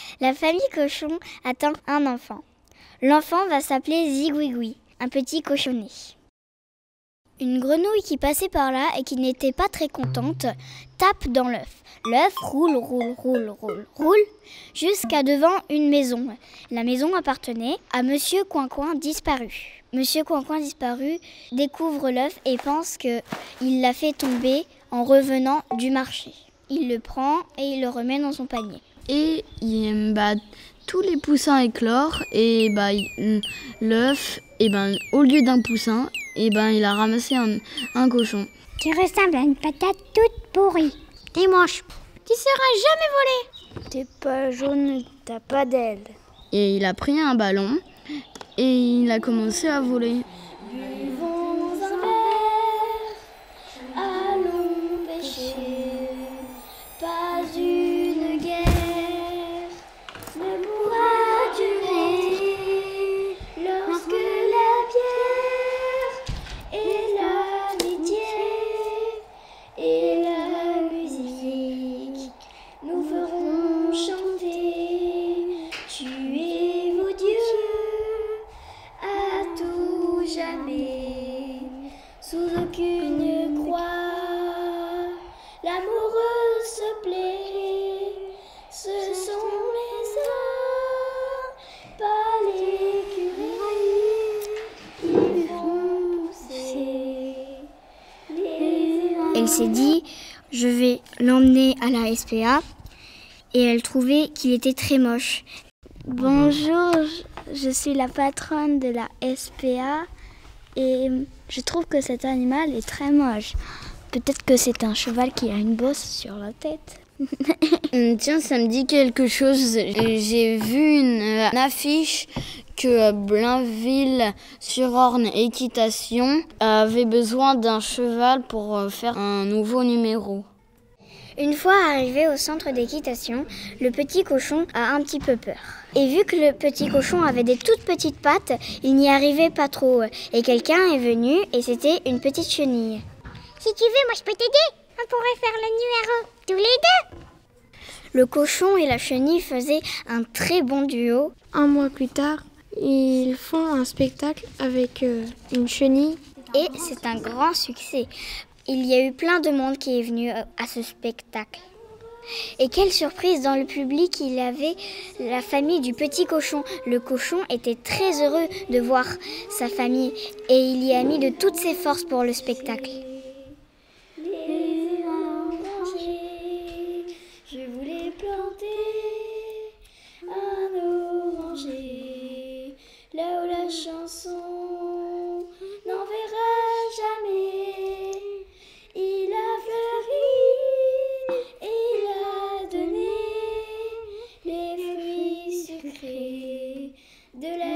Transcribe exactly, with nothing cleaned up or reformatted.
La famille cochon attend un enfant. L'enfant va s'appeler Zigouigoui, un petit cochonnet. Une grenouille qui passait par là et qui n'était pas très contente tape dans l'œuf. L'œuf roule, roule, roule, roule, roule jusqu'à devant une maison. La maison appartenait à Monsieur Coin-Coin disparu. Monsieur Coin-Coin disparu découvre l'œuf et pense qu'il l'a fait tomber en revenant du marché. Il le prend et il le remet dans son panier. Et il, bah, tous les poussins éclorent et bah, l'œuf, et ben, au lieu d'un poussin, et ben, il a ramassé un, un cochon. Qui ressemble à une patate toute pourrie et moche. Qui sera jamais volé. T'es pas jaune, t'as pas d'ailes. Et il a pris un ballon et il a commencé à voler. Buvons un verre, allons pêcher, pas une guerre ne pourra durer lorsque la bière et l'amitié et la musique nous feront chanter, tuer vos dieux à tout jamais, sous aucune croix, l'amoureux se plaît, ce sont les uns, pas les curés, qui font pousser les uns. Elle s'est dit, je vais l'emmener à la S P A et elle trouvait qu'il était très moche. Bonjour, je suis la patronne de la S P A et je trouve que cet animal est très moche. Peut-être que c'est un cheval qui a une bosse sur la tête. Tiens, ça me dit quelque chose. J'ai vu une, une affiche que Blainville-sur-Orne Équitation avait besoin d'un cheval pour faire un nouveau numéro. Une fois arrivé au centre d'équitation, le petit cochon a un petit peu peur. Et vu que le petit cochon avait des toutes petites pattes, il n'y arrivait pas trop. Et quelqu'un est venu et c'était une petite chenille. Si tu veux, moi je peux t'aider. On pourrait faire le numéro tous les deux. Le cochon et la chenille faisaient un très bon duo. Un mois plus tard, ils font un spectacle avec euh, une chenille. Et c'est un grand succès. Il y a eu plein de monde qui est venu à ce spectacle. Et quelle surprise, dans le public, il y avait la famille du petit cochon. Le cochon était très heureux de voir sa famille et il y a mis de toutes ses forces pour le spectacle. Les orangers, je voulais planter un oranger, là où la chanson n'enverra jamais. Il a fleuri, il a donné les fruits sucrés de la